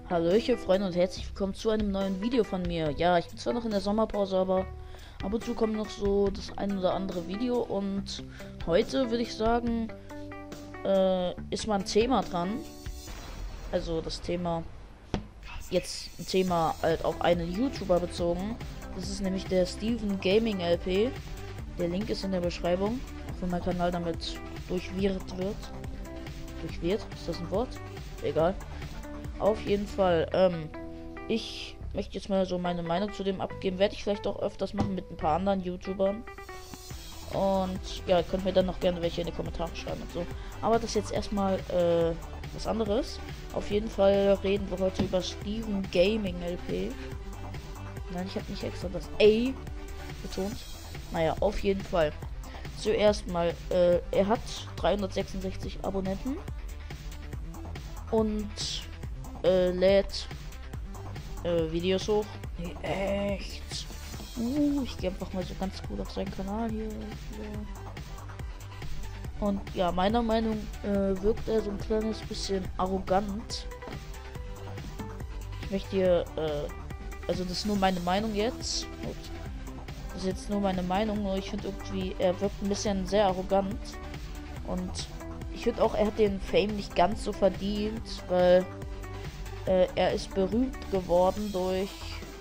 Hallöchen Freunde und herzlich willkommen zu einem neuen Video von mir. Ja, ich bin zwar noch in der Sommerpause, aber ab und zu kommt noch so das ein oder andere Video und heute würde ich sagen, ist mal ein Thema dran. Also das Thema, jetzt ein Thema halt auf einen YouTuber bezogen. Das ist nämlich der Steven Gaming LP. Der Link ist in der Beschreibung, auch wenn mein Kanal damit durchwirrt wird. Durchwirrt? Ist das ein Wort? Egal. Auf jeden Fall, ich möchte jetzt mal so meine Meinung zu dem abgeben. Werde ich vielleicht auch öfters machen mit ein paar anderen YouTubern. Und ja, könnt mir dann noch gerne welche in die Kommentare schreiben und so. Aber das ist jetzt erstmal was anderes. Auf jeden Fall reden wir heute über Steven Gaming LP. Nein, ich habe nicht extra das A betont. Naja, auf jeden Fall. Zuerst mal, er hat 366 Abonnenten. Und lädt Videos hoch. Nee, echt. Ich gehe einfach mal so ganz gut auf seinen Kanal hier. Und ja, meiner Meinung wirkt er so ein kleines bisschen arrogant. Ich möchte hier, also das ist nur meine Meinung jetzt. Ups. Das ist jetzt nur meine Meinung, nur ich finde irgendwie, er wirkt ein bisschen sehr arrogant. Und ich finde auch, er hat den Fame nicht ganz so verdient, weil er ist berühmt geworden durch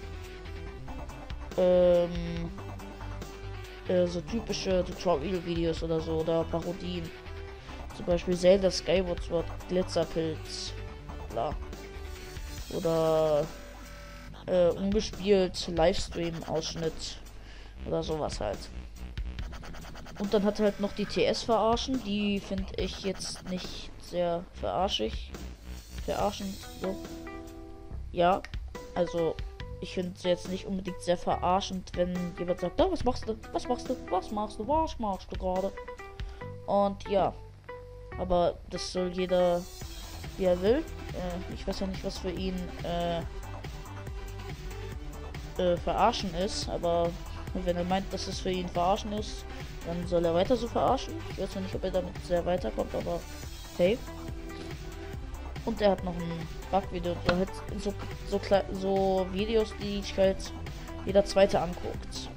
so typische Tutorial-Videos oder so oder Parodien. Zum Beispiel Zelda Skyward Sword, Glitzerpilz, bla. Oder ungespielt Livestream-Ausschnitt oder sowas halt. Und dann hat er halt noch die TS verarschen, die finde ich jetzt nicht sehr verarschend, so. Ja, also ich finde es jetzt nicht unbedingt sehr verarschend, wenn jemand sagt, oh, was machst du gerade? Und ja, aber das soll jeder, wie er will. Ich weiß ja nicht, was für ihn verarschen ist, aber wenn er meint, dass es für ihn verarschen ist, dann soll er weiter so verarschen. Ich weiß ja nicht, ob er damit sehr weiterkommt, aber hey. Und er hat noch ein Bug-Video, halt so Videos, die sich halt jeder Zweite anguckt.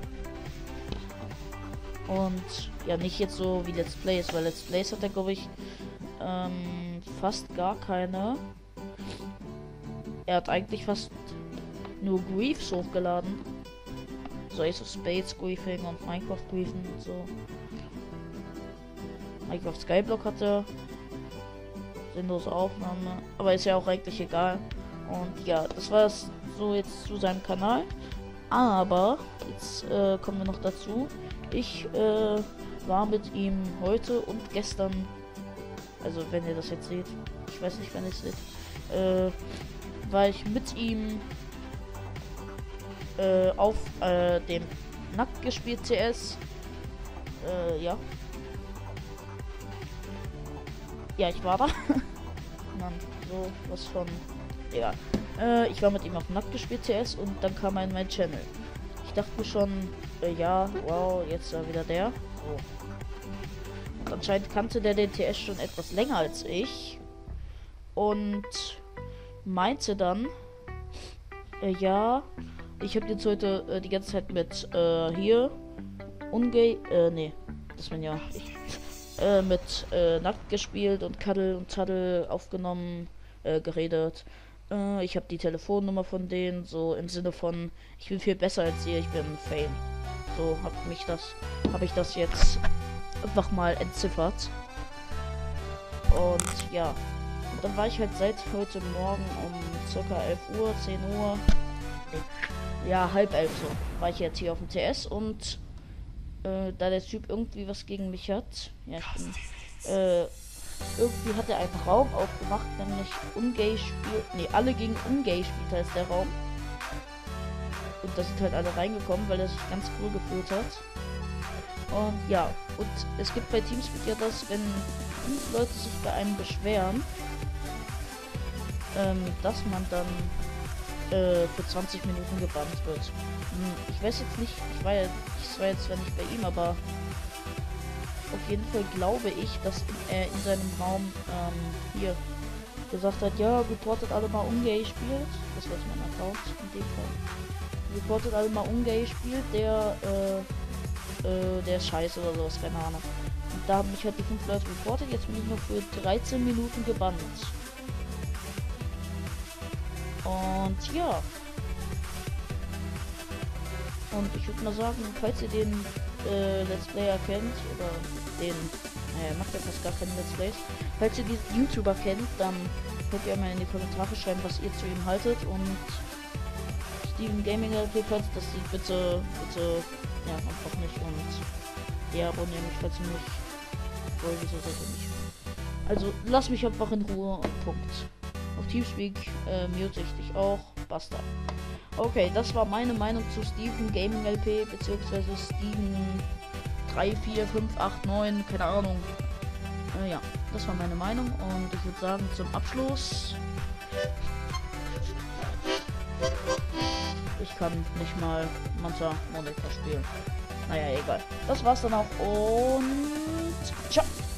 Und ja, nicht jetzt so wie Let's Plays, weil Let's Plays hat er, glaube ich, fast gar keine. Er hat eigentlich fast nur Griefs hochgeladen. So Ace of Spades Griefing und Minecraft Griefen und so. Minecraft Skyblock hatte sinnlose Aufnahme, aber ist ja auch eigentlich egal. Und ja, das war es so jetzt zu seinem Kanal. Aber jetzt kommen wir noch dazu. Ich war mit ihm heute und gestern, also wenn ihr das jetzt seht, ich weiß nicht, wenn ihr es seht, war ich mit ihm auf dem Nackt gespielt CS. Ja. Ja, ich war da. Mann, so was von. Egal. Ich war mit ihm auf Nackt gespielt CS und dann kam er in mein Channel. Ich dachte mir schon, ja, wow, jetzt wieder der. So. Und anscheinend kannte der den TS schon etwas länger als ich. Und meinte dann, ja, ich habe jetzt heute die ganze Zeit mit hier nee, das bin ja ich. Mit Nackt gespielt und Cuddle und Tuddle aufgenommen, geredet. Ich habe die Telefonnummer von denen, so im Sinne von, ich bin viel besser als ihr, ich bin Fame. So habe ich das jetzt einfach mal entziffert. Und ja, und dann war ich halt seit heute Morgen um circa 11 Uhr, 10 Uhr, nee, ja, halb 11 so, war ich jetzt hier auf dem TS und da der Typ irgendwie was gegen mich hat. Ja, ich bin, irgendwie hat er einen Raum aufgemacht, nämlich Ungay spielt. Ne, alle gegen Ungay spielt heißt der Raum. Und da sind halt alle reingekommen, weil er sich ganz cool gefühlt hat. Und ja, und es gibt bei Teamspeak ja das, wenn 5 Leute sich bei einem beschweren, dass man dann für 20 Minuten gebannt wird. Ich weiß jetzt nicht, ich war jetzt zwar nicht bei ihm, aber auf jeden Fall glaube ich, dass er in seinem Raum hier gesagt hat, ja, reportet alle mal Ungay spielt. Das war jetzt mein Account in dem Fall. Reportet alle mal Ungay spielt, der ist scheiße oder sowas, keine Ahnung. Und da haben mich halt die 5 Leute reportet, jetzt bin ich noch für 13 Minuten gebannt. Und ja. Und ich würde mal sagen, falls ihr den Let's Player kennt, oder den, naja, macht ja fast gar keine Let's Plays. Falls ihr diesen YouTuber kennt, dann könnt ihr mal in die Kommentare schreiben, was ihr zu ihm haltet. Und Steven Gaming LP, falls das sieht, bitte, ja, einfach nicht. Und ja, abonniert mich, falls ihr mich wollt, wieso seid ihr nicht. Also, lass mich einfach in Ruhe und Punkt. Auf Teamspeak mute ich dich auch. Basta. Okay, das war meine Meinung zu Steven Gaming LP, beziehungsweise Steven 3, 4, 5, 8, 9, keine Ahnung. Ja, das war meine Meinung und ich würde sagen, zum Abschluss. Ich kann nicht mal Manta Monika spielen. Naja, egal. Das war's dann auch und ciao.